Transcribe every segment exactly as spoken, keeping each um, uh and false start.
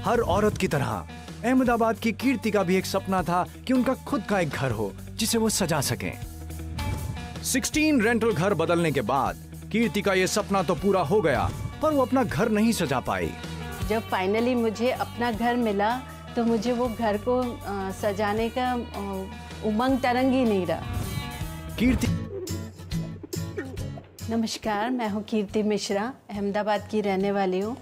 हर औरत की तरह अहमदाबाद की कीर्ति का भी एक सपना था कि उनका खुद का एक घर हो जिसे वो सजा सकें। सोलह रेंटल घर बदलने के बाद कीर्ति का ये सपना तो पूरा हो गया, पर वो अपना घर नहीं सजा पाई। जब फाइनली मुझे अपना घर मिला तो मुझे वो घर को आ, सजाने का आ, उमंग तरंग ही नहीं रहा। कीर्ति नमस्कार, मैं हूँ कीर्ति मिश्रा, अहमदाबाद की रहने वाली हूँ।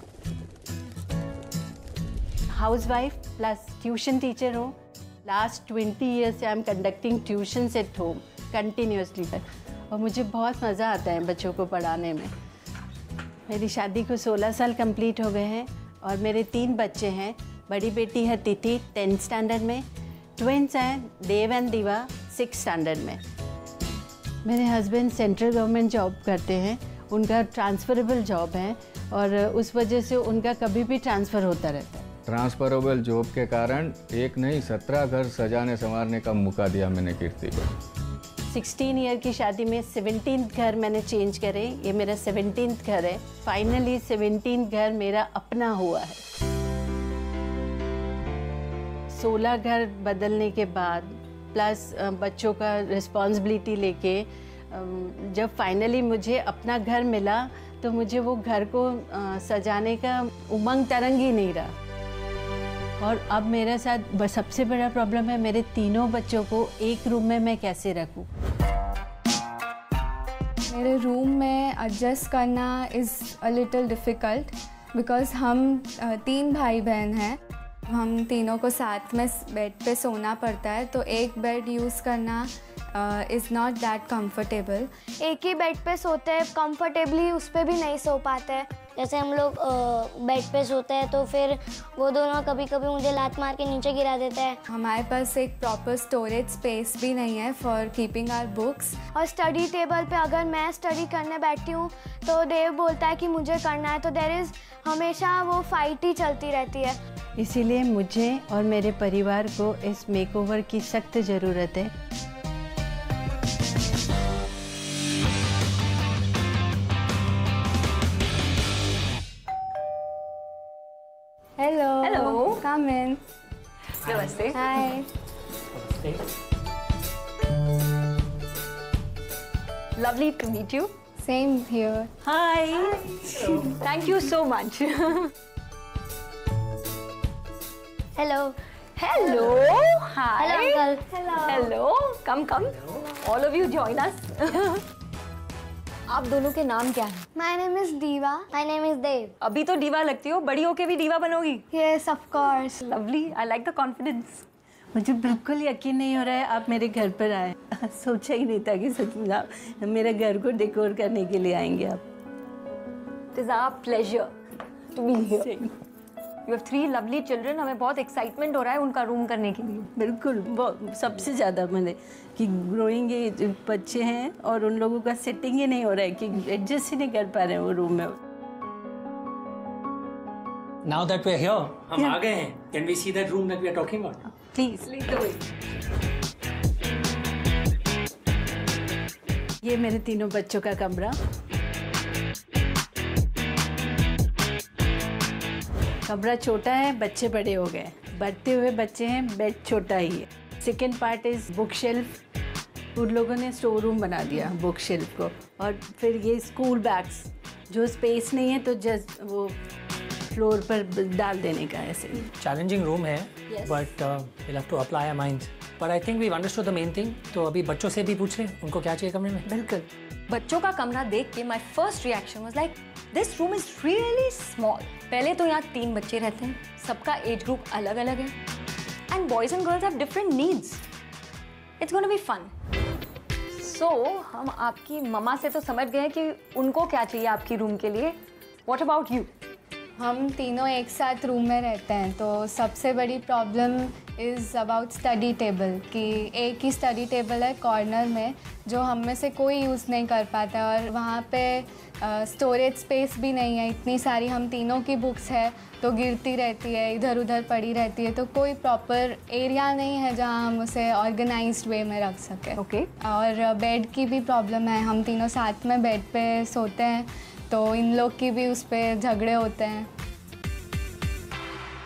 हाउसवाइफ प्लस ट्यूशन टीचर हूँ। लास्ट ट्वेंटी ईयर्स से I am conducting tuitions at home continuously, और मुझे बहुत मज़ा आता है बच्चों को पढ़ाने में। मेरी शादी को सोलह साल कंप्लीट हो गए हैं और मेरे तीन बच्चे हैं। बड़ी बेटी है तिथि टेंथ स्टैंडर्ड में, ट्विंस हैं Dev and Diva six standard में। मेरे हस्बैंड सेंट्रल गवर्नमेंट जॉब करते हैं, उनका ट्रांसफरेबल जॉब है और उस वजह से उनका कभी भी ट्रांसफ़र होता रहता है। ट्रांसफरेबल जॉब के कारण एक नहीं सत्रह घर सजाने संवारने का मौका दिया मैंने कीर्ति को। सोलह ईयर की शादी में सत्रहवें घर मैंने चेंज करे, ये मेरा सत्रहवें घर है। फाइनली सत्रहवें घर मेरा अपना हुआ है। सोलह घर बदलने के बाद प्लस बच्चों का रिस्पॉन्सिबिलिटी लेके जब फाइनली मुझे अपना घर मिला तो मुझे वो घर को सजाने का उमंग तरंग ही नहीं रहा। और अब मेरे साथ सबसे बड़ा प्रॉब्लम है, मेरे तीनों बच्चों को एक रूम में मैं कैसे रखूं। मेरे रूम में एडजस्ट करना is a little difficult because हम तीन भाई बहन हैं। हम तीनों को साथ में बेड पे सोना पड़ता है, तो एक बेड यूज़ करना इज़ नॉट दैट कंफर्टेबल। एक ही बेड पे सोते हैं, कंफर्टेबली उस पर भी नहीं सो पाते हैं। जैसे हम लोग बेड पे सोते हैं तो फिर वो दोनों कभी कभी मुझे लात मार के नीचे गिरा देते हैं। हमारे पास एक प्रॉपर स्टोरेज स्पेस भी नहीं है फॉर कीपिंग आवर बुक्स। और स्टडी टेबल पे अगर मैं स्टडी करने बैठती हूँ तो देव बोलता है कि मुझे करना है, तो देयर इज़ हमेशा वो फाइट ही चलती रहती है। इसीलिए मुझे और मेरे परिवार को इस मेकओवर की सख्त ज़रूरत है। Hello. Hello. Come in. Namaste. Hi. Lovely to meet you. Same here. Hi. Thank you so much. Hello. Hello. Hi. Hello uncle. Hello. Hello. Come, come. All of you join us. आप दोनों के नाम क्या हैं? My name is Diva. My name is Dev. अभी तो diva लगती हो, बड़ी होके भी दीवा बनोगी। Yes of course. Lovely, I like the confidence. मुझे बिल्कुल यकीन नहीं हो रहा है आप मेरे घर पर आए। सोचा ही नहीं था कि सच में आप मेरे घर को डेकोर करने के लिए आएंगे आप। It is our pleasure to be here. You have three lovely children. हमें बहुत एक्साइटमेंट हो रहा है उनका रूम करने के लिए। बिल्कुल, बहुत सबसे ज़्यादा मैंने कि ग्रोइंग ये बच्चे हैं और उन लोगों का सेटिंग ही नहीं हो रहा है कि एडजस्ट ही नहीं कर पा रहे हैं वो रूम में। Now that we're here, हम आ गए हैं। Can we see that room that we are talking about? Please, lead the way. ये मेरे तीनों बच्चों का कमरा। कमरा छोटा है, बच्चे बड़े हो गए, बढ़ते हुए बच्चे हैं, बेड छोटा ही है। Second part is book shelf. उन लोगों ने स्टोर रूम बना दिया बुक शेल्फ को। और फिर ये स्कूल बैग्स, जो स्पेस नहीं है तो जस्ट वो फ्लोर पर डाल देने का ऐसे। Challenging room है, but uh, we'll have to apply our minds. But I think we've understood the main thing. तो अभी बच्चों से भी पूछ लें उनको क्या चाहिए कमरे में। बिल्कुल। बच्चों का कमरा देख के my first reaction was like this room is really small. पहले तो यहाँ तीन बच्चे रहते हैं, सबका एज ग्रुप अलग अलग है, and boys and girls have different needs. It's gonna be fun. So हम आपकी मम्मा से तो समझ गए कि उनको क्या चाहिए आपकी रूम के लिए। What about you? हम तीनों एक साथ रूम में रहते हैं, तो सबसे बड़ी problem is about study table कि एक ही स्टडी टेबल है कॉर्नर में जो हम में से कोई यूज़ नहीं कर पाता, और वहाँ पे स्टोरेज स्पेस भी नहीं है। इतनी सारी हम तीनों की बुक्स है तो गिरती रहती है, इधर उधर पड़ी रहती है, तो कोई प्रॉपर एरिया नहीं है जहाँ हम उसे ऑर्गेनाइज्ड वे में रख सकें। ओके। और बेड की भी प्रॉब्लम है, हम तीनों साथ में बेड पे सोते हैं तो इन लोग की भी उस पर झगड़े होते हैं।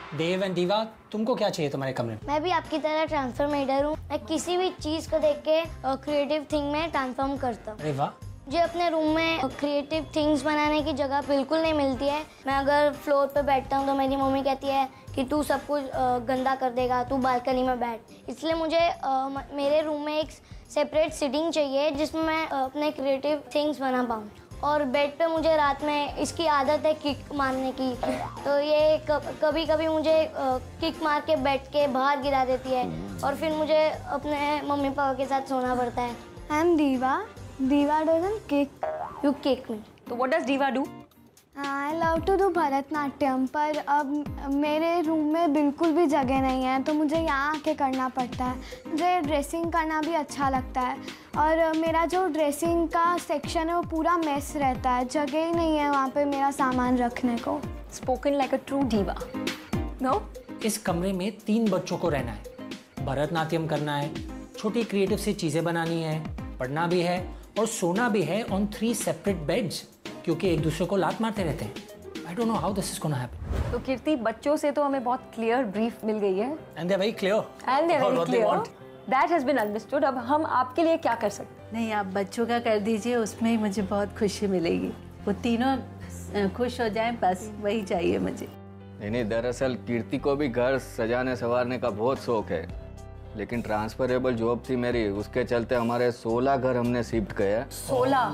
देव एंड दीवा, तुमको क्या चाहिए तुम्हारे कमरे में? मैं भी आपकी तरह ट्रांसफॉर्मेटर हूँ। मैं किसी भी चीज़ को देख के क्रिएटिव थिंग में ट्रांसफॉर्म करता हूँ। अरे वाह। मुझे अपने रूम में क्रिएटिव थिंग्स बनाने की जगह बिल्कुल नहीं मिलती है। मैं अगर फ्लोर पे बैठता हूँ तो मेरी मम्मी कहती है कि तू सब कुछ अ, गंदा कर देगा, तू बालकनी में बैठ। इसलिए मुझे अ, मेरे रूम में एक सेपरेट सिटिंग चाहिए जिसमें मैं अ, अपने क्रिएटिव थिंग्स बना पाऊँ। और बेड पे मुझे रात में इसकी आदत है किक मारने की, तो ये कभी कभी मुझे किक मार के बेड के बाहर गिरा देती है और फिर मुझे अपने मम्मी पापा के साथ सोना पड़ता है। आई am Diva. Diva doesn't kick, you kick me. तो what does Diva do? I love to do Bharatanatyam, पर अब मेरे रूम में बिल्कुल भी जगह नहीं है तो मुझे यहाँ आके करना पड़ता है। मुझे ड्रेसिंग करना भी अच्छा लगता है और मेरा जो ड्रेसिंग का सेक्शन है वो पूरा मेस रहता है, जगह ही नहीं है वहाँ पे मेरा सामान रखने को। Spoken like a true diva. No? इस कमरे में तीन बच्चों को रहना है, भरतनाट्यम करना है, छोटी क्रिएटिव सी चीज़ें बनानी है, पढ़ना भी है और सोना भी है ऑन थ्री सेपरेट बेड्स, क्योंकि एक दूसरे को लात मारते रहते हैं। I don't know how this is gonna happen. तो कीर्ति, बच्चों से तो हमें बहुत क्लियर ब्रीफ मिल गई है and they are very clear and they are very clear, that has been understood. अब हम आपके लिए क्या कर सकते हैं? नहीं, आप बच्चों का कर दीजिए, उसमें ही मुझे बहुत खुशी मिलेगी। वो तीनों अ, खुश हो जाएं, बस वही चाहिए मुझे। नहीं नहीं, दरअसल कीर्ति को भी घर सजाने संवारने का बहुत शौक है, लेकिन ट्रांसफरेबल जॉब थी मेरी, उसके चलते हमारे सोलह घर हमने शिफ्ट किया। सोलह?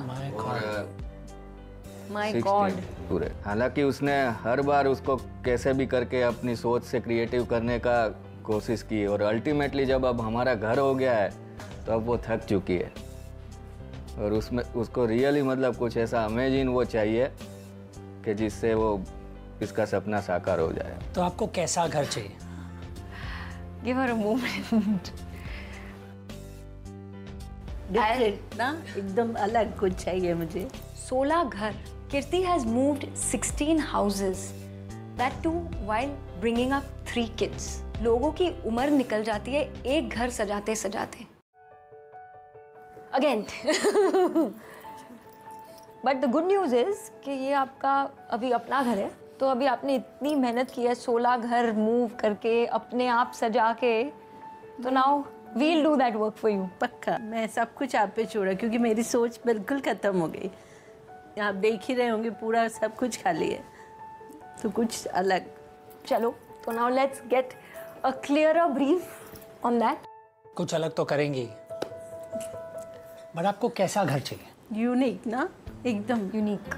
My god. पूरे। हालांकि उसने हर बार उसको कैसे भी करके अपनी सोच से क्रिएटिव करने का कोशिश की और अल्टीमेटली जब अब हमारा घर हो गया है तो अब वो थक चुकी है और उसमें उसको रियली मतलब कुछ ऐसा अमेजिंग वो चाहिए कि जिससे वो इसका सपना साकार हो जाए। तो आपको कैसा घर चाहिए? Give her a moment. Different ना, एकदम अलग कुछ चाहिए मुझे। सोलह घर। Kirti has moved sixteen houses, that too while bringing up three kids. लोगों की उम्र निकल जाती है एक घर सजाते सजाते। Again. But the good news is कि ये आपका अभी अपना घर है, तो अभी आपने इतनी मेहनत की है सोलह घर मूव करके अपने आप सजा के, तो now we'll do that work for you. पक्का मैं सब कुछ आप पे छोड़ा, क्योंकि मेरी सोच बिल्कुल खत्म हो गई। आप देख ही रहे होंगे पूरा सब कुछ खाली है, तो कुछ अलग। चलो, तो now let's get a clearer brief on that. कुछ अलग तो करेंगे, बट आपको कैसा घर चाहिए? यूनिक ना, एकदम यूनिक।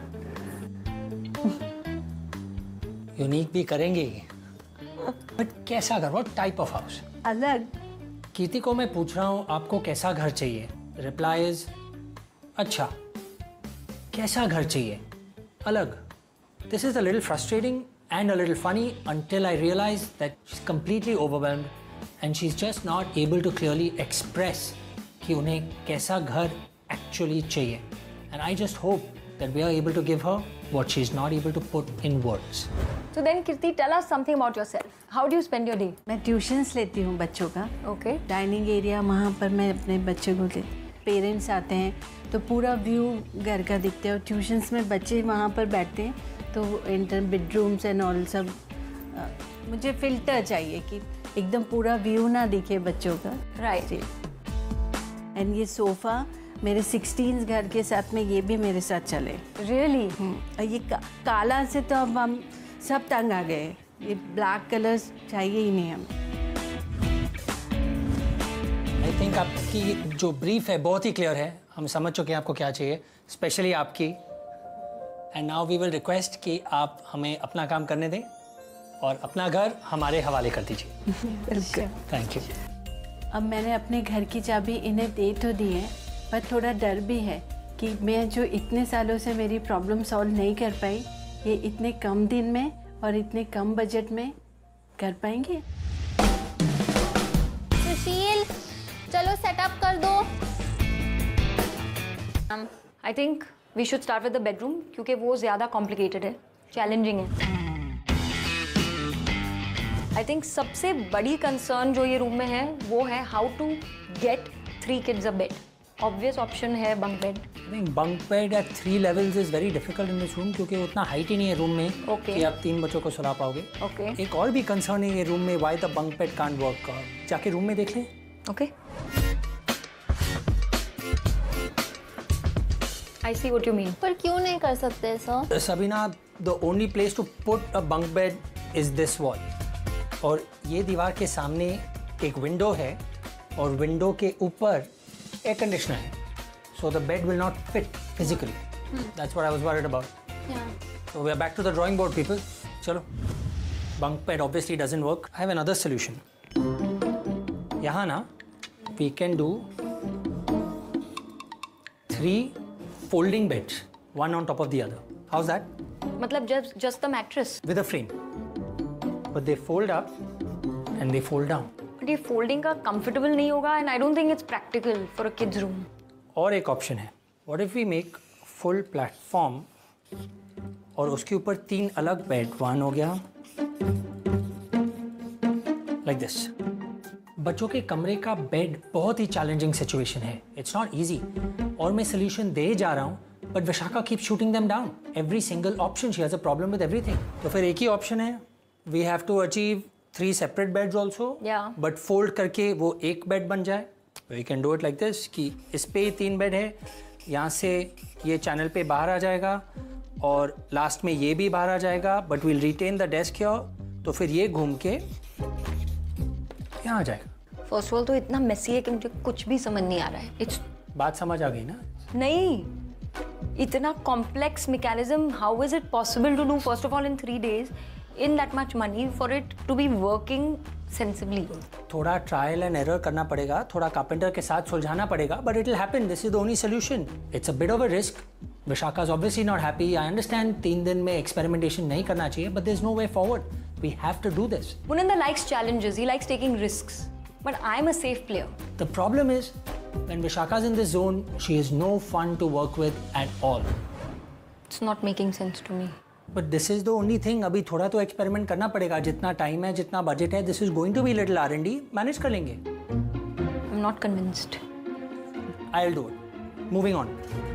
यूनिक भी करेंगे, बट कैसा घर? What type of house? अलग। कीर्ति को मैं पूछ रहा हूँ आपको कैसा घर चाहिए, रिप्लाई इज अच्छा। कैसा घर चाहिए? अलग। This is a little frustrating and a little funny until I realized that she's completely overwhelmed and she's just not able to clearly express कि उन्हें कैसा घर actually चाहिए. And I just hope that we are able to give her what she's not able to put in words. So then Kirti, tell us something about yourself. How do you spend your day? मैं tuitions लेती हूँ बच्चों का। Okay. Dining area, वहाँ पर मैं अपने बच्चों को ले, पेरेंट्स आते हैं तो पूरा व्यू घर का दिखता है और ट्यूशन्स में बच्चे वहाँ पर बैठते हैं तो इंटर बेडरूम्स एंड ऑल सब। आ, मुझे फिल्टर चाहिए कि एकदम पूरा व्यू ना दिखे बच्चों का। Right. एंड ये सोफ़ा मेरे सिक्सटीन घर के साथ में ये भी मेरे साथ चले। Really? और ये का, काला से तो अब हम सब तंग आ गए, ये ब्लैक कलर्स चाहिए ही नहीं हमें। आई थिंक आपकी जो ब्रीफ है बहुत ही क्लियर है, हम समझ चुके हैं आपको क्या चाहिए, स्पेशली आपकी। And now we will request कि आप हमें अपना काम करने दें और अपना घर हमारे हवाले कर दीजिए। बिल्कुल। Thank you. अब मैंने अपने घर की चाबी इन्हें दे तो दी है, पर थोड़ा डर भी है कि मैं जो इतने सालों से मेरी प्रॉब्लम सॉल्व नहीं कर पाई, ये इतने कम दिन में और इतने कम बजट में कर पाएंगे। सुशील, चलो सेटअप कर दो। I think we should start with the bedroom, क्योंकि वो ज़्यादा कॉम्प्लिकेटेड है, चैलेंजिंग है। आई थिंक सबसे बड़ी कंसर्न जो ये रूम में है वो है how to get three kids a bed. Obvious option है bunk bed. I think bunk bed at three levels is very difficult in this room क्योंकि उतना हाइट ही नहीं है रूम में Okay. कि आप तीन बच्चों को सुला पाओगे। Okay. एक और भी कंसर्न है ये रूम में, why the bunk bed can't work। जाके रूम में देख लें। Okay, I see what you mean. पर क्यों नहीं कर सकते sir? Sabina, the only place to put a bunk bed is this wall। और ये दीवार के सामने एक विंडो है और विंडो के ऊपर एयर कंडीशनर है, so the bed will not fit physically। That's what I was worried about। Yeah. So we are back to the drawing board, people। चलो, bunk bed obviously doesn't work। I have another solution। यहाँ ना we can do three folding beds, one on top of the other। How's that? मतलब just just the mattress. With a frame, but they fold up and they fold down। But ये folding का comfortable नहीं होगा and I don't think it's practical for a kids room. और एक option है, what if we make full platform और उसके ऊपर तीन अलग बेड, वन हो गया लाइक दिस। बच्चों के कमरे का बेड बहुत ही चैलेंजिंग सिचुएशन है, इट्स नॉट इजी। और मैं सोल्यूशन दे जा रहा हूँ but Vishakha keep shooting them down every single option. She has a problem with everything. तो फिर एक ही ऑप्शन है, we have to achieve three separate beds also, but fold करके वो एक बेड बन जाए। We can do it like this कि इस पे ही तीन बेड है, यहाँ से ये चैनल पे बाहर आ जाएगा और लास्ट में ये भी बाहर आ जाएगा, but will retain the desk here. तो फिर ये घूम के यहाँ आ जाएगा। फर्स्ट ऑफ ऑल तो इतना मेसी है कि मुझे कुछ भी समझ नहीं आ रहा है। इट्स बात समझ आ गई ना? नहीं, इतना complex mechanism, how is it possible to do first of all in three days in that much money for it to be working sensibly? थोड़ा ट्रायल एंड एरर करना पड़ेगा, थोड़ा कारपेंटर के साथ सुलझाना पड़ेगा, but it will happen. This is the only solution. It's a bit of a risk. Vishakha is obviously not happy. I understand तीन दिन में एक्सपेरिमेंटेशन नहीं करना चाहिए, but there is no way forward. We have to do this. Munanda likes challenges, he likes taking risks, but I'm a safe player. The problem is when Vishakha is in this zone, she is no fun to work with at all। It's not making sense to me. But this is the only thing. अभी थोड़ा तो experiment करना पड़ेगा, जितना time है, जितना budget है। This is going to be little R and D, manage कर लेंगे। I'm not convinced. I will do it. Moving on.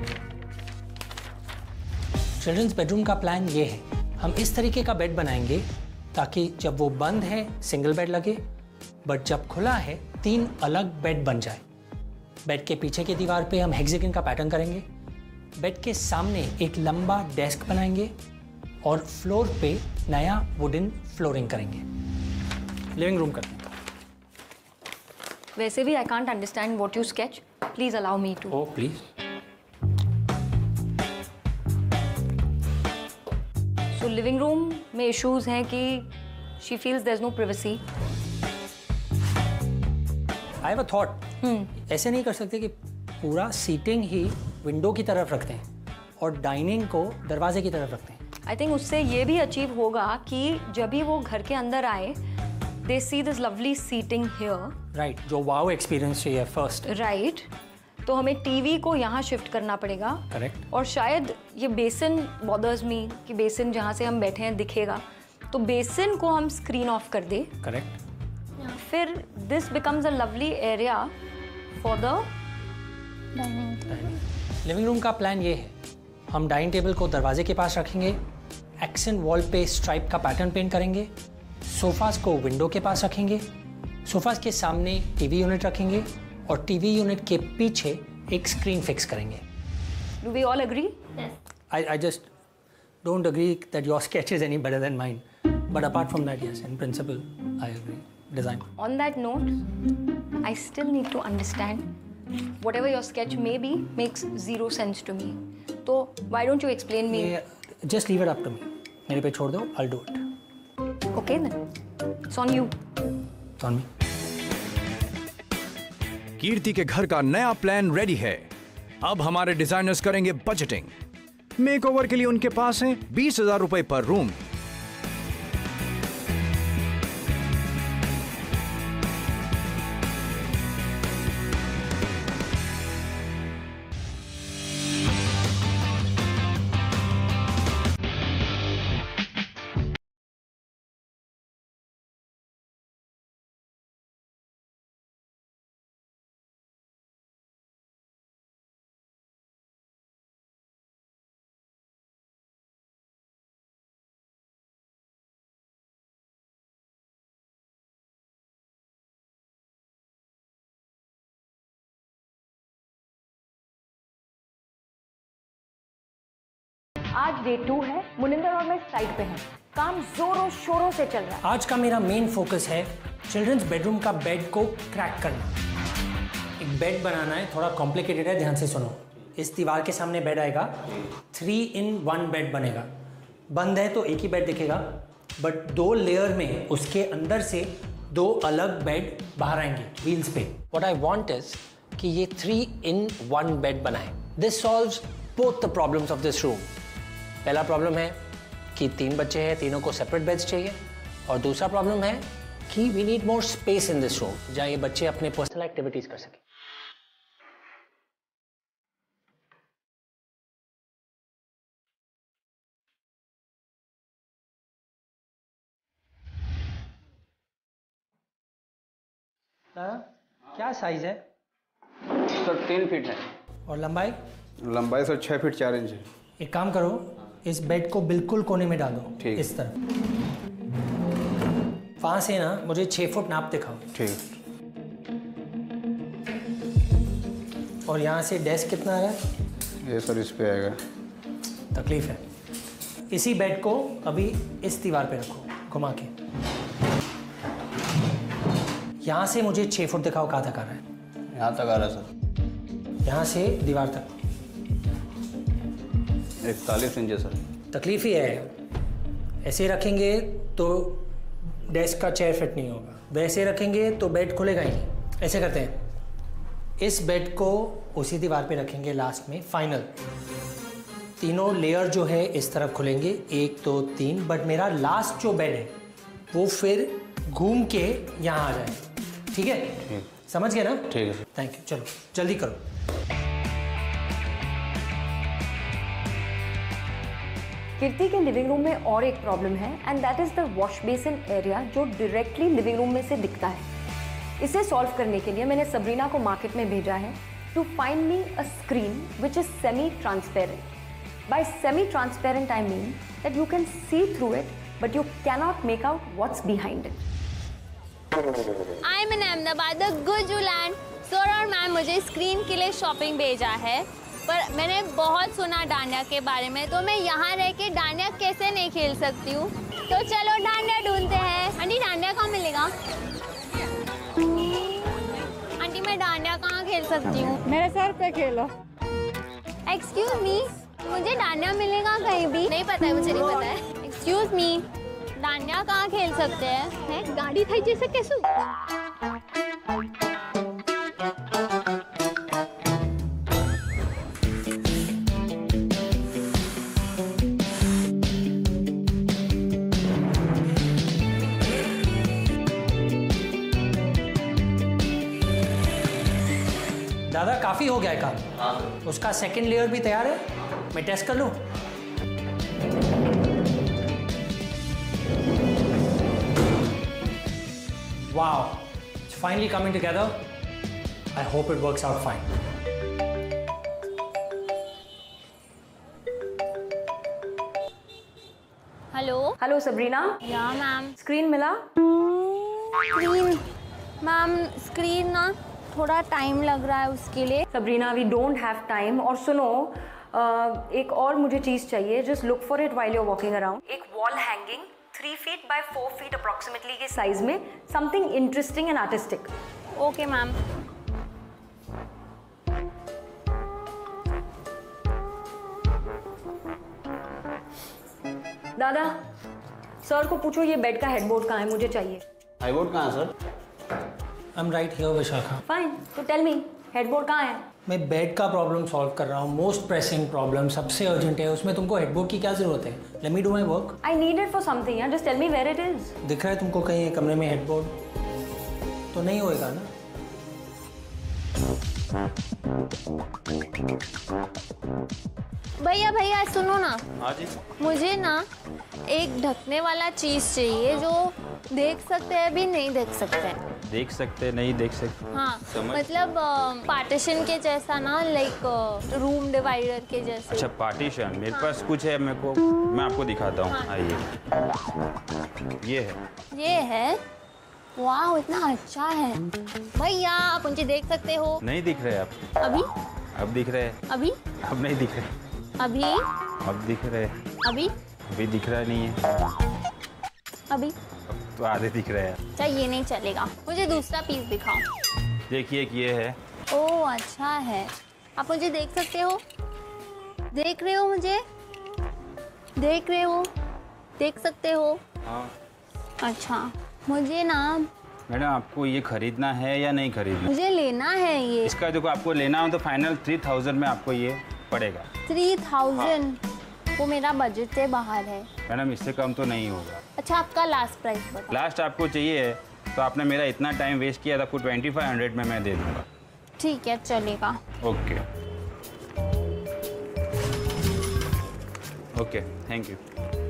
Children's bedroom का प्लान ये है, हम इस तरीके का बेड बनाएंगे ताकि जब वो बंद है सिंगल बेड लगे, बट जब खुला है तीन अलग बेड बन जाए। बेड के पीछे की दीवार पे हम हेक्सागन का पैटर्न करेंगे, बेड के सामने एक लंबा डेस्क बनाएंगे और फ्लोर पे नया वुडन फ्लोरिंग करेंगे। लिविंग रूम करते हैं। वैसे भी I can't understand what you sketch. Please allow me to. Oh please. So living room में issues हैं कि she feels there's no privacy. I have a thought। ऐसे नहीं कर सकते कि पूरा सीटिंग ही विंडो की तरफ रखते हैं और डाइनिंग को दरवाजे की तरफ रखते हैं। आई थिंक उससे ये भी अचीव होगा कि जब भी वो घर के अंदर आए, they see this lovely seating here. Right, जो वाओ एक्सपीरियंस चाहिए फर्स्ट। राइट, तो हमें टीवी को यहाँ शिफ्ट करना पड़ेगा। करेक्ट। और शायद ये बेसिन बॉदर्स मी कि बेसिन जहाँ से हम बैठे हैं दिखेगा, तो बेसिन को हम स्क्रीन ऑफ कर दे। करेक्ट। फिर this becomes a lovely area for the living room का प्लान ये है, हम डाइनिंग टेबल को दरवाजे के पास रखेंगे, एक्सेंट वॉल पे स्ट्राइप का पैटर्न पेंट करेंगे, सोफास को विंडो के पास रखेंगे, सोफास के सामने टीवी यूनिट रखेंगे और टीवी यूनिट के पीछे एक स्क्रीन फिक्स करेंगे। Do we all agree? I I just don't agree that your sketch is any better than mine, but apart from that yes, in principle I agree. Design. On that note, I still need to understand whatever your sketch may be makes zero sense to me. So why don't you explain me? Just leave it up to me. मेरे पे छोड़ दो, I'll do it. Okay then. It's on you. It's on me. कीर्ति के घर का नया plan ready है। अब हमारे डिजाइनर्स करेंगे बजटिंग। मेकओवर के लिए उनके पास है बीस हजार रुपए पर रूम। आज डे टू है, मुनिंदर और मैं साइड पे हैं। काम जोरों शोरों से चल रहा है। आज का मेरा मेन फोकस है चिल्ड्रंस बेडरूम का बेड को क्रैक करना। एक बेड बनाना है, थोड़ा कॉम्प्लिकेटेड है, ध्यान से सुनो। इस दीवार के सामने बेड आएगा, थ्री इन वन बेड बनेगा। बंद है तो एक ही बेड दिखेगा, बट दो लेयर में उसके अंदर से दो अलग बेड बाहर आएंगे व्हील्स पे। व्हाट आई वांट इज कि ये थ्री इन वन बेड बनाए। This solves both the problems of this room. पहला प्रॉब्लम है कि तीन बच्चे हैं, तीनों को सेपरेट बेड्स चाहिए, और दूसरा प्रॉब्लम है कि we need more space in this room जहाँ ये बच्चे अपने पर्सनल एक्टिविटीज कर सकें। क्या साइज है सर? तीन फीट है। और लंबाई? लंबाई सर छः फीट चार इंच है। एक काम करो, इस बेड को बिल्कुल कोने में डालो, ठीक। इस तरह। वहां से ना मुझे छः फुट नाप दिखाओ। ठीक। और यहाँ से डेस्क कितना है? ये सर इस पे आएगा। तकलीफ है। इसी बेड को अभी इस दीवार पे रखो घुमा के। यहाँ से मुझे छः फुट दिखाओ, कहाँ तक आ रहा है? यहाँ तक आ रहा है सर। यहाँ से दीवार तक इकतालीस इंच है सर। तकलीफ ही है। ऐसे रखेंगे तो डेस्क का चेयर फिट नहीं होगा, वैसे रखेंगे तो बेड खुलेगा ही नहीं। ऐसे करते हैं, इस बेड को उसी दीवार पे रखेंगे लास्ट में, फाइनल। तीनों लेयर जो है इस तरफ खुलेंगे, एक दो तीन, बट मेरा लास्ट जो बेड है वो फिर घूम के यहाँ आ जाए। ठीक है? ठीक। समझ गए ना? ठीक है सर। Thank you. चलो जल्दी करो। कीर्ति के लिविंग रूम में और एक प्रॉब्लम है, and that is the wash basin area जो डायरेक्टली लिविंग रूम में से दिखता है। इसे सॉल्व करने के लिए मैंने सबरीना को मार्केट में भेजा है to find me a screen which is semi transparent. By semi transparent I mean that you can see through it but you cannot make out what's behind it. I am in Ahmedabad the Guju land. Sir और ma'am मुझे screen के लिए shopping भेजा है, पर मैंने बहुत सुना डांडिया के बारे में, तो मैं यहाँ रह के डांडिया कैसे नहीं खेल सकती हूँ। तो चलो डांडिया ढूंढते हैं। आंटी डांडिया कहाँ मिलेगा? आंटी मैं डांडिया कहाँ खेल सकती हूँ? मेरे सर पे खेलो। एक्सक्यूज मी, मुझे डांडिया मिलेगा कहीं भी? नहीं पता है, मुझे नहीं पता है। एक्सक्यूज मी, डांडिया कहाँ खेल सकते हैं? है गाड़ी थी जैसे कैसे? दादा काफी हो गया है काम। हाँ। उसका सेकंड लेयर भी तैयार है, मैं टेस्ट कर लूं? Wow, it's finally coming together. I hope it works out fine. Hello hello Sabrina. Yeah ma'am. Screen मिला? स्क्रीन मैम, स्क्रीन ना थोड़ा टाइम लग रहा है उसके लिए। Sabrina we don't have time. और सुनो, uh, एक और मुझे चीज़ चाहिए। Just look for it while you are walking around. एक wall hanging three feet by four feet approximately के साइज में, something interesting and artistic. Okay ma'am. दादा, सर को पूछो ये बेड का हेडबोर्ड कहाँ है, मुझे चाहिए। हेडबोर्ड कहाँ है sir? I'm right here, Vishakha. Fine, तो टेल मी हेडबोर्ड कहाँ है? मैं बेड का प्रॉब्लम सॉल्व कर रहा हूँ, मोस्ट प्रेसिंग प्रॉब्लम, सबसे अर्जेंट है। उसमें तुमको हेडबोर्ड की क्या जरूरत है? Let me do my work. I need it for something यार, just tell me where it is. दिख रहा है तुमको कहीं कमरे में हेडबोर्ड? तो नहीं होएगा ना। भैया भैया सुनो ना। हाँ जी। मुझे ना एक ढकने वाला चीज चाहिए जो देख सकते हैं भी नहीं देख सकते हैं। देख सकते नहीं देख सकते? हाँ, समझ। मतलब पार्टीशन के जैसा ना, लाइक रूम डिवाइडर के जैसे। अच्छा पार्टीशन, मेरे पास कुछ है, मेरे को मैं आपको दिखाता हूँ। आइए, ये है। ये है? वाह, इतना अच्छा है। भैया आप मुझे देख सकते हो? नहीं दिख रहे आप? अभी? अब दिख रहे हैं? अभी? अब नहीं दिख रहे। अभी अब दिख रहे, अभी अभी दिख रहा नहीं है, अभी अब तो आधे दिख रहे हैं। अच्छा ये नहीं चलेगा, मुझे दूसरा पीस दिखाओ। देखिए कि ये है। ओह अच्छा है, आप मुझे देख सकते हो, देख रहे हो मुझे, देख रहे हो, देख सकते हो। हाँ। अच्छा मुझे ना मैडम आपको ये खरीदना है या नहीं खरीदना? मुझे लेना है ये। इसका देखो आपको लेना हो तो फाइनल थ्री थाउजेंड में आपको ये पड़ेगा। थ्री थाउजेंड वो मेरा बजट से बाहर है। मैडम इससे कम तो नहीं होगा। अच्छा आपका लास्ट प्राइस बताओ। लास्ट आपको चाहिए है तो आपने मेरा इतना टाइम वेस्ट किया था, आपको ट्वेंटी फाइव हंड्रेड में मैं दे दूँगा। ठीक है चलेगा। Okay okay thank you.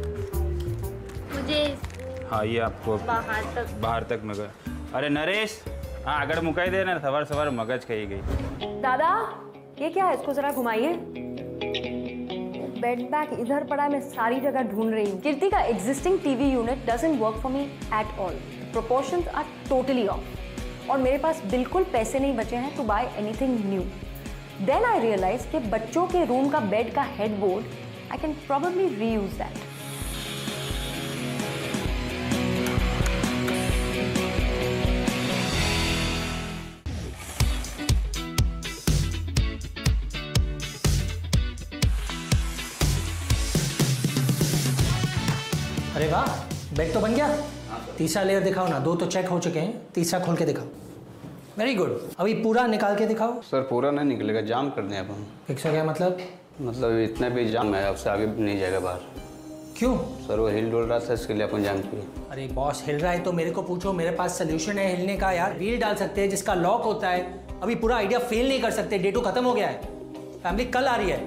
मुझे हाँ ये आपको बाहर तक बाहर तक मगर। अरे नरेश, हाँ अगर मुकाई दे ना सवार सवार मगज कही गई। दादा ये क्या है, इसको जरा घुमाइए। बेड बैग इधर पड़ा है, मैं सारी जगह ढूंढ रही हूँ। कीर्ति का existing TV unit doesn't work for me at all. Proportions are totally off और मेरे पास बिल्कुल पैसे नहीं बचे हैं to buy anything new. Then I realise कि बच्चों के रूम का बेड का headboard I can probably reuse that. अरे वाह, बेड तो बन गया। तीसरा लेयर दिखाओ ना, दो तो चेक हो चुके हैं, तीसरा खोल के दिखाओ। वेरी गुड, अभी पूरा निकाल के दिखाओ। सर पूरा नहीं निकलेगा, जाम कर दें अपन। फिक्स हो गया मतलब? मतलब इतना भी जाम है, अब से आगे नहीं जाएगा बाहर। क्यों? सर वो हिल डोल रहा था, इसके लिए अपन जाम किए। अरे बॉस हिल रहा है तो मेरे को पूछो, मेरे पास सोल्यूशन है हिलने का यार। व्हील डाल सकते हैं जिसका लॉक होता है। अभी पूरा आइडिया फेल नहीं कर सकते, डेटो खत्म हो गया है, फैमिली कल आ रही है।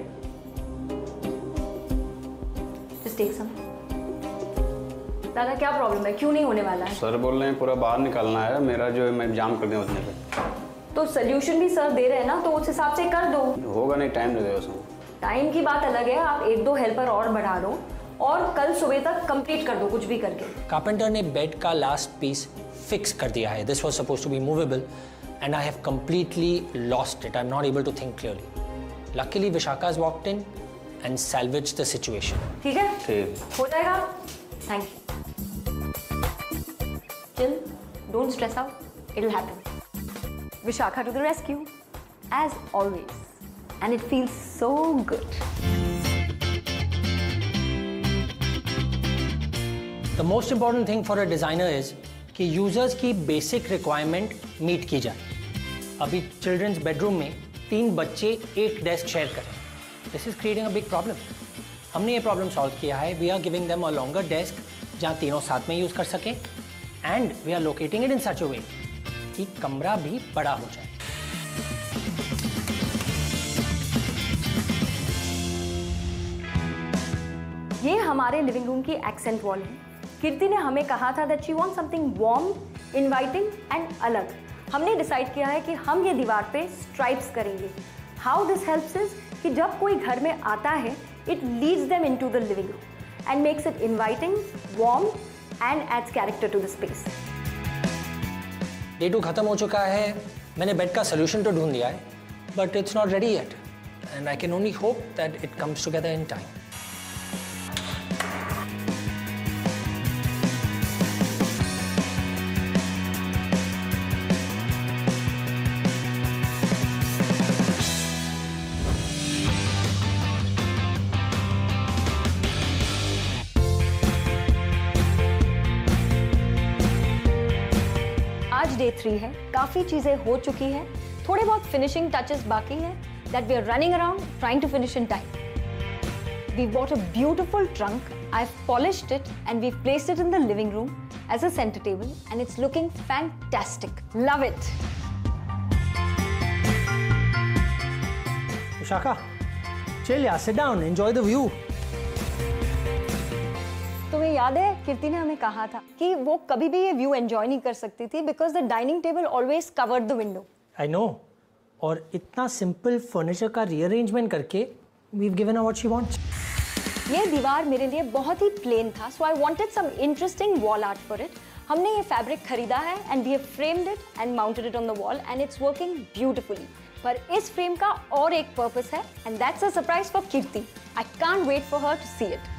Just take some. दादा क्या प्रॉब्लम है, क्यों नहीं होने वाला है? सर बोल रहे हैं पूरा बाहर निकालना है, मेरा जो है मैं जाम कर दें उतने पे। तो सोल्यूशन भी सर दे रहे हैं ना, तो उस हिसाब से कर दो। होगा नहीं, टाइम लगेगा सर। टाइम की बात अलग है, आप एक दो हेल्पर और बढ़ा दो और कल सुबह तक कंप्लीट कर दो कुछ भी करके। कारपेंटर ने बेड का लास्ट पीस फिक्स कर दिया है। This was supposed to be movable and I have completely lost it. I am not able to think clearly. Luckily Vishakha has walked in and salvaged the situation. ठीक है, ठीक हो जाएगा। Thank you. Chill, don't stress out, it'll happen. Vishakha to the rescue, as always. And it feels so good. The most important thing for a designer is कि users की basic requirement meet की जाए। अभी children's bedroom में तीन बच्चे एक desk share करें, this is creating a big problem. हमने ये प्रॉब्लम सॉल्व किया है। We are giving them a longer desk जहाँ तीनों साथ में यूज कर सकें and we are locating it in such a way कि कमरा भी बड़ा हो जाए। ये हमारे लिविंग रूम की एक्सेंट वॉल है। कीर्ति ने हमें कहा था that she want something warm, inviting and अलग। हमने डिसाइड किया है कि हम ये दीवार पे स्ट्राइप्स करेंगे। हाउ दिस हेल्प्स इज कि जब कोई घर में आता है, it leads them into the living room and makes it inviting, warm and adds character to the space. Day two खत्म हो चुका है, मैंने बेड का सोल्यूशन तो ढूंढ दिया है, but it's not ready yet and I can only hope that it comes together in time. Day three है, काफी चीजें हो चुकी हैं, थोड़े बहुत फिनिशिंग टचेस बाकी हैं that we are running around trying to finish in time. We bought a beautiful trunk, I have polished it and we placed it in the living room as a centre table and it's looking fantastic. Love it. Vishakha, chill यार, sit down, enjoy the view. तुम्हें याद है कीर्ति ने हमें कहा था कि वो कभी भी ये व्यू एंजॉय नहीं कर सकती थी because the dining table always covered the window. I know, और इतना सिंपल फर्नीचर का रीअरेंजमेंट करके we have given her what she wants. ये दीवार मेरे लिए बहुत ही प्लेन था, so I wanted some interesting wall art for it. हमने ये फैब्रिक खरीदा है and we have framed it and mounted it on the wall and it's working beautifully. पर इस फ्रेम का और एक पर्पस है and that's a surprise for Kirti. I can't wait for her to see it.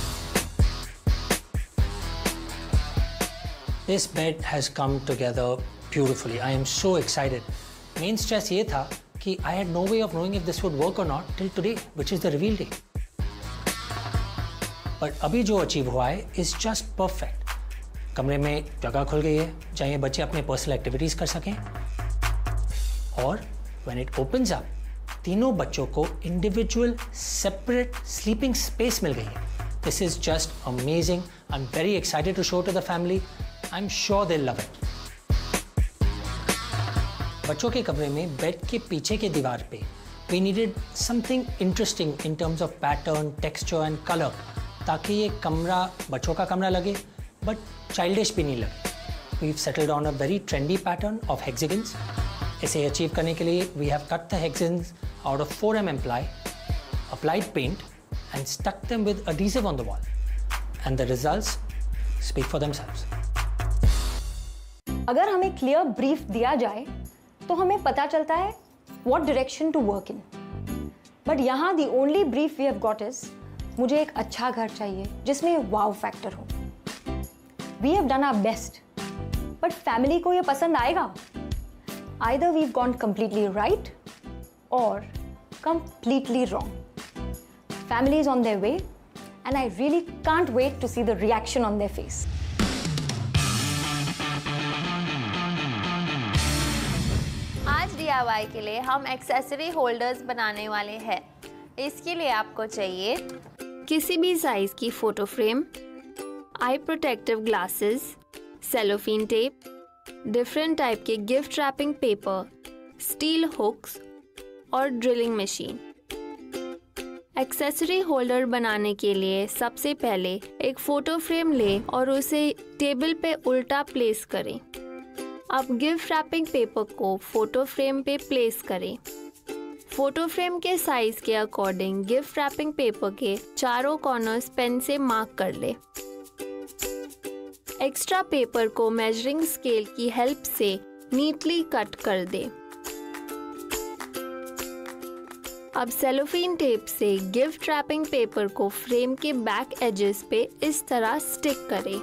This bed has come together beautifully. I am so excited. Main stress ये था कि I had no way of knowing if this would work or not till today, which is the reveal day. But अभी जो achieve हुआ है is just perfect. कमरे में जगह खुल गई है जहाँ ये बच्चे अपने personal activities कर सकें. और when it opens up, तीनों बच्चों को individual separate sleeping space मिल गई है. This is just amazing. I'm very excited to show to the family. I'm sure they'll love it. बच्चों के कमरे में बेड के पीछे के दीवार पे we needed something interesting in terms of pattern, texture and color ताकि ये कमरा बच्चों का कमरा लगे but childish भी नहीं लगे. We've settled on a very trendy pattern of hexagons. इसे अचीव करने के लिए we have cut the hexagons out of four millimeter ply, applied paint and stuck them with adhesive on the wall. And the results speak for themselves. अगर हमें clear brief दिया जाए तो हमें पता चलता है what direction to work in. But यहाँ the only brief we have got is मुझे एक अच्छा घर चाहिए जिसमें वाव फैक्टर हो. We have done our best but family को ये पसंद आएगा. Either we have gone completely right और completely wrong. Family is on their way and I really can't wait to see the reaction on their face. आज D I Y के लिए हम accessory holders बनाने वाले हैं. इसके लिए आपको चाहिए किसी भी साइज की photo frame, eye protective glasses, cellophane tape, different type के gift wrapping paper, steel hooks और ड्रिलिंग मशीन. एक्सेसरी होल्डर बनाने के लिए सबसे पहले एक फोटो फ्रेम लें और उसे टेबल पे उल्टा प्लेस करें. अब गिफ्ट रैपिंग पेपर को फोटो फ्रेम पे प्लेस करें. फोटो फ्रेम के साइज के अकॉर्डिंग गिफ्ट रैपिंग पेपर के चारों कॉर्नर्स पेन से मार्क कर ले. एक्स्ट्रा पेपर को मेजरिंग स्केल की हेल्प से नीटली कट कर दे. अब सेलोफिन टेप से गिफ्ट रैपिंग पेपर को फ्रेम के बैक एजेस पे इस तरह स्टिक करें.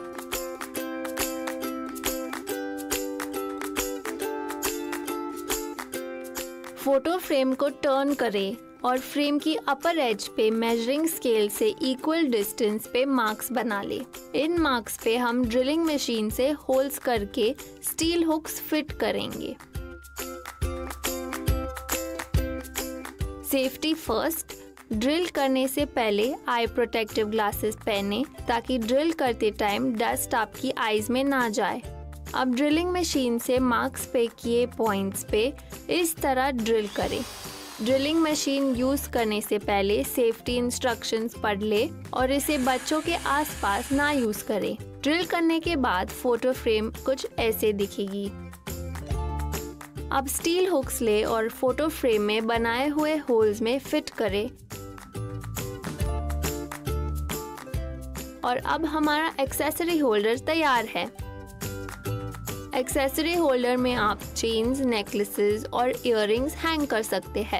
फोटो फ्रेम को टर्न करें और फ्रेम की अपर एज पे मेजरिंग स्केल से इक्वल डिस्टेंस पे मार्क्स बना ले. इन मार्क्स पे हम ड्रिलिंग मशीन से होल्स करके स्टील हुक्स फिट करेंगे. Safety first. ड्रिल करने से पहले आई प्रोटेक्टिव ग्लासेस पहने ताकि ड्रिल करते टाइम डस्ट आपकी आईज में ना जाए. अब ड्रिलिंग मशीन से मार्क्स पे किए पॉइंट्स पे इस तरह ड्रिल करें. ड्रिलिंग मशीन यूज़ करने से पहले सेफ्टी इंस्ट्रक्शंस पढ़ ले और इसे बच्चों के आसपास ना यूज़ करें. ड्रिल करने के बाद फोटो फ्रेम कुछ ऐसे दिखेगी. अब स्टील हुक्स ले और फोटो फ्रेम में बनाए हुए होल्स में फिट करें. और अब हमारा एक्सेसरी होल्डर तैयार है. एक्सेसरी होल्डर में आप चेन्स, नेकलेसेस और इयररिंग्स हैंग कर सकते हैं.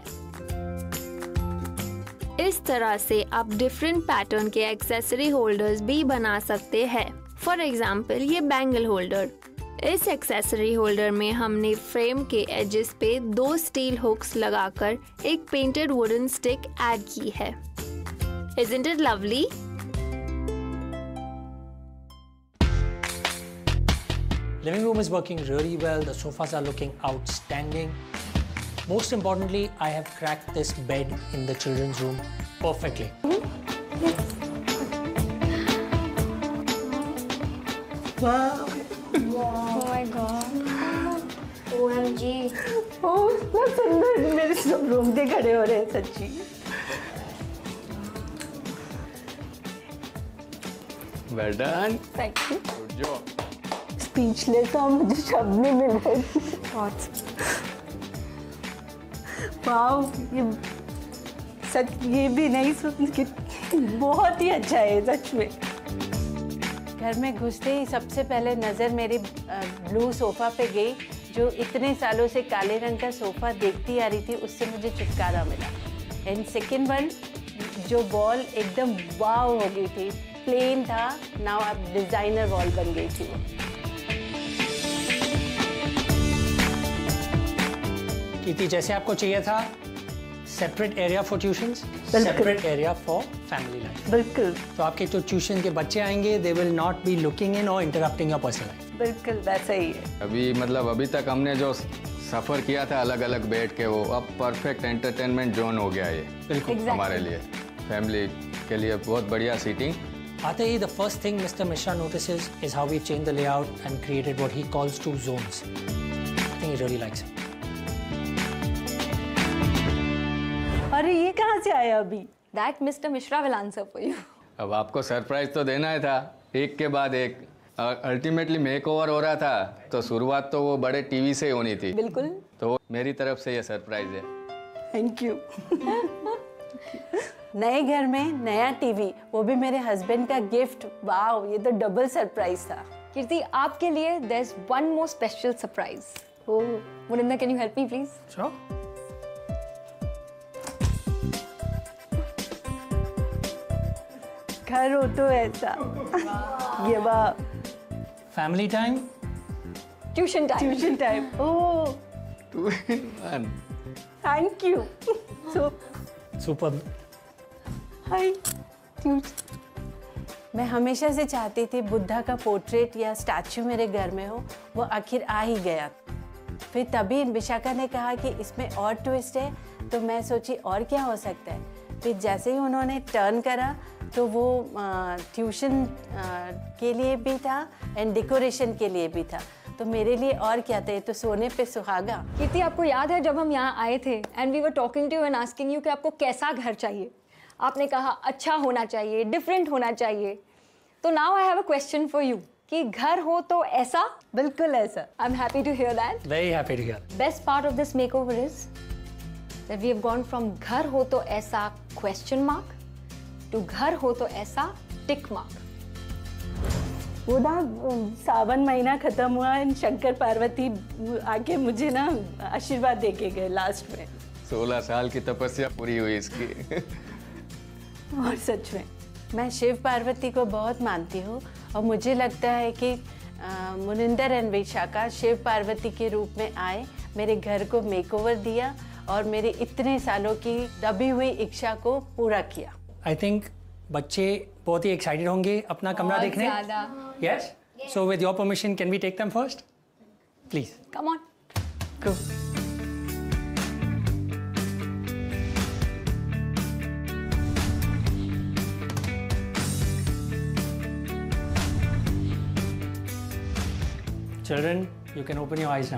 इस तरह से आप डिफरेंट पैटर्न के एक्सेसरी होल्डर्स भी बना सकते हैं. फॉर एग्जाम्पल ये बैंगल होल्डर. इस एक्सेसरी होल्डर में हमने फ्रेम के एजेस पे दो स्टील हुक्स लगाकर एक पेंटेड वुडन स्टिक ऐड की है. Isn't it lovely? Living room is working really well. The sofas are looking outstanding. Most importantly, I have cracked this bed in the children's room perfectly. Wow. Oh my God. O M G. Oh, इतना सुंदर. मेरे सब रोंगटे खड़े हो रहे हैं सच्ची. Well done. Thank you. Good job. Speechless हूँ, मुझे शब्द नहीं मिल रहे. वाओ, ये सच ये भी नहीं सुन कि बहुत ही अच्छा है सच में. घर में घुसते ही सबसे पहले नज़र मेरी ब्लू सोफ़ा पे गई, जो इतने सालों से काले रंग का सोफ़ा देखती आ रही थी, उससे मुझे छुटकारा मिला। एंड सेकेंड वन, जो वॉल एकदम वाव हो गई थी, प्लेन था, नाउ अब डिज़ाइनर वॉल बन गई थी वो। कीर्ति, जैसे आपको चाहिए था separate area for tuitions, separate area for family life. बिल्कुल। तो आपके जो ट्यूशन के बच्चे आएंगे, they will not be looking in और इंटरप्टिंग योर पर्सनल लाइफ। बिल्कुल वैसा ही है। अभी मतलब अभी तक हमने जो सफ़र किया था अलग अलग बैठ के, वो अब परफेक्ट एंटरटेनमेंट जोन हो गया ये। बिल्कुल exactly. हमारे लिए फैमिली के लिए बहुत बढ़िया सीटिंग। आते ही the first thing mister Mishra notices is how we changed the layout and created what he calls two zones. I think he really likes it. अरे ये कहाँ से आया अभी? That Mister Mishra will answer for you. अब आपको surprise तो देना ही था, एक के बाद एक। अल्टीमेटली मेकओवर हो रहा था, तो शुरुआत तो वो बड़े टीवी से ही होनी थी। बिल्कुल। तो मेरी तरफ से ये सरप्राइज है। Thank you. नए घर में नया टीवी, वो भी मेरे हस्बैंड का गिफ्ट। वाओ, ये तो डबल सरप्राइज था। कीर्ति, आपके लिए there's one more special surprise. Oh, Muninda, can you help me please? Sure. घर हो तो ऐसा। ये वाह। Family time. Tuition time. Tuition time. Oh, Two in one. Thank you. So Super. Hi tuition. मैं हमेशा से चाहती थी बुद्धा का पोर्ट्रेट या स्टैचू मेरे घर में हो, वो आखिर आ ही गया। फिर तभी विशाखा ने कहा कि इसमें और ट्विस्ट है, तो मैं सोची और क्या हो सकता है। फिर जैसे ही उन्होंने टर्न करा तो वो ट्यूशन के लिए भी था एंड डेकोरेशन के लिए भी था, तो मेरे लिए और क्या था, ये तो सोने पे सुहागा। कीर्ति, आपको याद है जब हम यहाँ आए थे and we were talking to you and asking you कि आपको कैसा घर चाहिए? आपने कहा अच्छा होना चाहिए, डिफरेंट होना चाहिए। तो now I have a question for you कि घर हो तो ऐसा? बिल्कुल ऐसा। I am happy to hear that. Very happy to hear. Best part of this makeover is that we have gone from घर हो तो ऐसा question mark to घर हो तो ऐसा tick mark. वो ना सावन महीना खत्म हुआ एंड शंकर पार्वती आके मुझे ना आशीर्वाद दे के गए लास्ट में। सोलह साल की तपस्या पूरी हुई इसकी। और सच में मैं शिव पार्वती को बहुत मानती हूँ, और मुझे लगता है कि आ, मुनिंदर एंड विशाखा शिव पार्वती के रूप में आए, मेरे घर को मेकओवर दिया और मेरे इतने सालों की दबी हुई इच्छा को पूरा किया। I think बच्चे बहुत ही एक्साइटेड होंगे अपना कमरा बहुत देखने। ज़्यादा। Yes. So with your permission, can we take them first? Please. Come on. Go. Children, you can open your eyes now.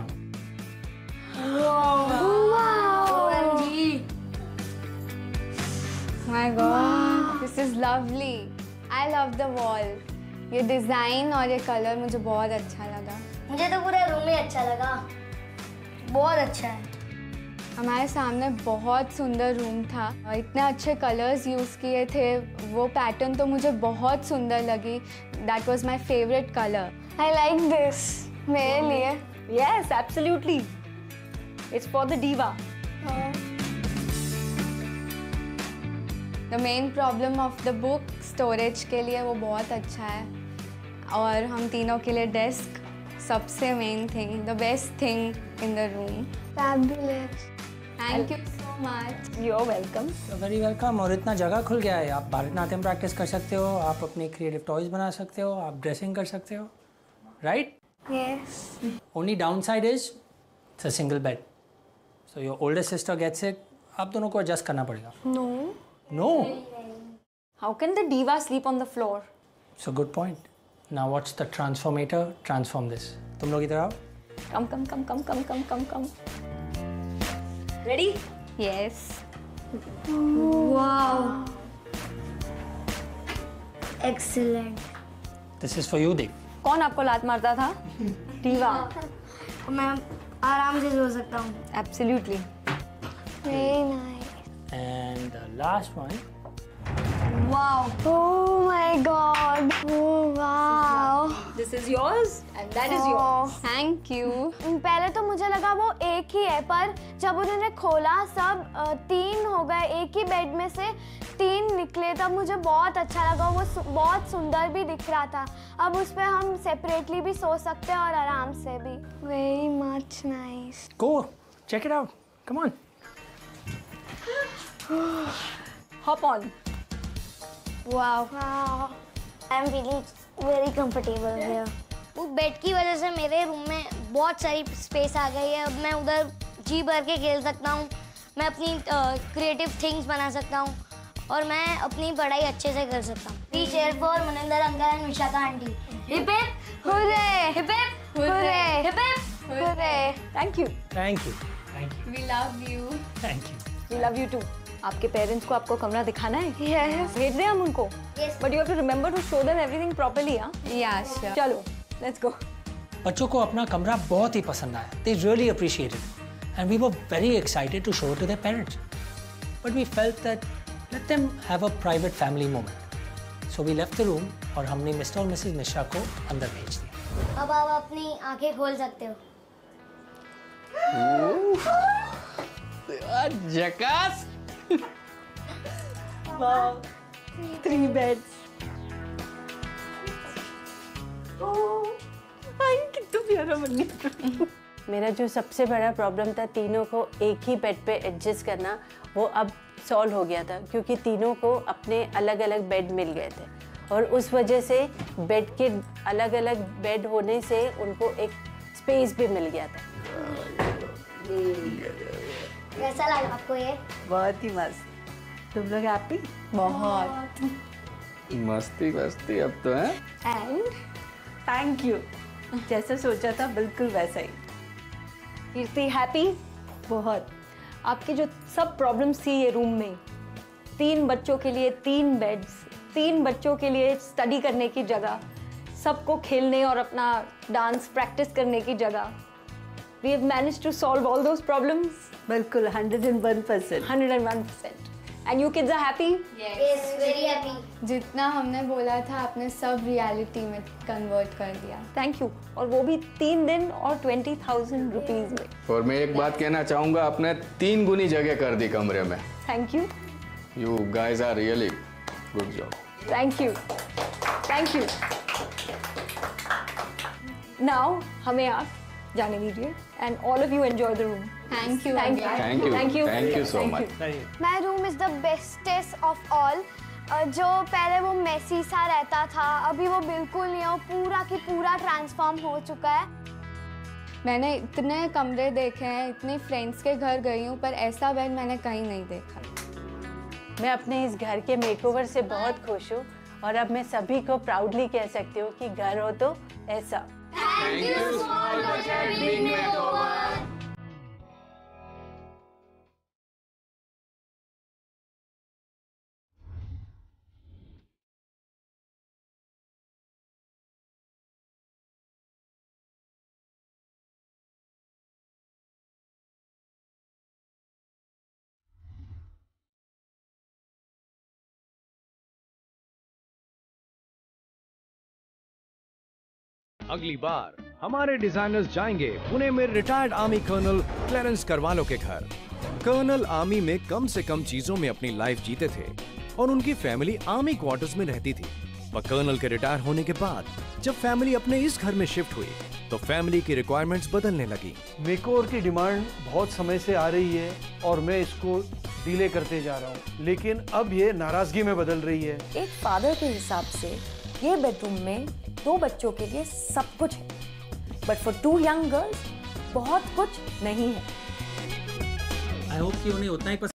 My God, this is lovely. I love the wall. ये design और ये colour मुझे बहुत अच्छा लगा। मुझे तो पूरा रूम ही अच्छा लगा, बहुत अच्छा है। हमारे सामने बहुत सुंदर रूम था, इतने अच्छे कलर्स यूज़ किए थे, वो पैटर्न तो मुझे बहुत सुंदर लगी। That was my favourite colour. I like this मेरे लिए। Yes, absolutely. It's for the diva. The main problem of the book storage के लिए वो बहुत अच्छा है, और हम तीनों के लिए डेस्क सबसे main thing, the best thing in the room. Fabulous. Thank you so much. You're welcome. Very welcome. और इतना जगह खुल गया है, आप भरतनाट्यम प्रैक्टिस कर सकते हो, आप अपने क्रिएटिव टॉयज बना सकते हो, आप ड्रेसिंग कर सकते हो, right? Yes. Only down side is it's a single bed, so your older sister gets it. आप दोनों को एडजस्ट करना पड़ेगा। No no, How can the diva sleep on the floor? It's a good point. Now what's the transformer transform this. तुम लोग इधर आओ। Come, come, come, come, come, come, come, come. Ready? Yes. Wow, excellent. This is for you Dev. कौन आपको लात मारता था? Diva. मैं आराम से सो सकता हूँ। Absolutely. Very nice. And the last one Wow. Oh my God. Oh wow. This is yours and that is yours. Thank you. पहले तो मुझे लगा वो एक ही है, पर जब उन्होंने खोला सब अ, तीन हो गए, एक ही बेड में से तीन निकले, तब मुझे बहुत अच्छा लगा। वो सु, बहुत सुंदर भी दिख रहा था। अब उस पर हम सेपरेटली भी सो सकते हैं और आराम से भी। Very much nice. Go, check it out. Come on. Hop on. Wow wow, I am feeling very comfortable here. वो बेड की वजह से मेरे रूम में बहुत सारी स्पेस आ गई है। अब मैं उधर जी भर के खेल सकता हूँ, मैं अपनी क्रिएटिव थिंग्स बना सकता हूँ और मैं अपनी पढ़ाई अच्छे से कर सकता हूँ। Three cheer for Maninder uncle and Vishakha aunty. Hip hip hurray, hip hip hurray, hip hip hurray. Thank you. Thank you. Thank you. We love you. Thank you. We love you too. आपके पेरेंट्स को आपको कमरा दिखाना है? Yes. भेज दें हम उनको? Yes. But you have to remember to show them everything properly, हाँ? या श्योर। चलो, let's go. बच्चों को अपना कमरा बहुत ही पसंद आया। They really appreciated it, and we were very excited to show it to their parents. But we felt that let them have a private family moment. So we left the room और हमने mister और Mrs Mishra को अंदर भेज दिया। अब आप अपनी आंखें खोल सकते हो। जकास। Wow. Three beds. Oh, आई कितना प्यारा बन गया। मेरा जो सबसे बड़ा प्रॉब्लम था तीनों को एक ही बेड पे एडजस्ट करना, वो अब सॉल्व हो गया था, क्योंकि तीनों को अपने अलग अलग बेड मिल गए थे और उस वजह से बेड के अलग अलग बेड होने से उनको एक स्पेस भी मिल गया था। कैसा लगा आपको ये? बहुत ही मस्त। तुम लोग हैप्पी? बहुत। मस्ती मस्ती अब तो है। And thank you. जैसा सोचा था बिल्कुल वैसा ही। कीर्ति हैप्पी? बहुत। आपकी जो सब प्रॉब्लम्स थी ये रूम में, तीन बच्चों के लिए तीन बेड्स, तीन बच्चों के लिए स्टडी करने की जगह, सबको खेलने और अपना डांस प्रैक्टिस करने की जगह, we have managed to solve all those problems. बिल्कुल one hundred one percent. one hundred one percent. And you kids are happy? Yes, very happy. जितना हमने बोला था आपने सब रियलिटी में कन्वर्ट कर दिया। Thank you. और वो भी तीन दिन और twenty thousand rupees में। और मैं एक बात कहना चाहूँगा, आपने तीन गुनी जगह कर दी कमरे में। Thank you. You guys are really good job. Thank you. Thank you. Now हमें आप जाने दीजिए and all of you enjoy the room. Thank you. Thank you. Thank you. Thank you. Thank you so Thank much. you. My room is the bestest of all. जो पहले वो Messi सा रहता था, अभी वो बिल्कुल नहीं है, वो पूरा की पूरा ट्रांसफॉर्म हो चुका है। मैंने इतने कमरे देखे हैं, इतने फ्रेंड्स के घर गई हूँ, पर ऐसा बेड मैंने कहीं नहीं देखा। मैं अपने इस घर के मेकओवर से बहुत खुश हूँ और अब मैं सभी को प्राउडली कह सकती हूँ कि घर हो तो ऐसा। Thank you, small budget big makeover. अगली बार हमारे डिजाइनर्स जाएंगे पुणे में retired army colonel Clarence Carvalho के घर। कर्नल आर्मी में कम से कम चीजों में अपनी लाइफ जीते थे और उनकी फैमिली आर्मी क्वार्टर्स में रहती थी। पर कर्नल के रिटायर होने के बाद जब फैमिली अपने इस घर में शिफ्ट हुई तो फैमिली की रिक्वायरमेंट्स बदलने लगी। मेकओवर की डिमांड बहुत समय से आ रही है और मैं इसको डिले करते जा रहा हूँ, लेकिन अब ये नाराजगी में बदल रही है। एक फादर के हिसाब से ये बेडरूम में दो बच्चों के लिए सब कुछ है, but for two young girls बहुत कुछ नहीं है। आई होप कि उन्हें उतना ही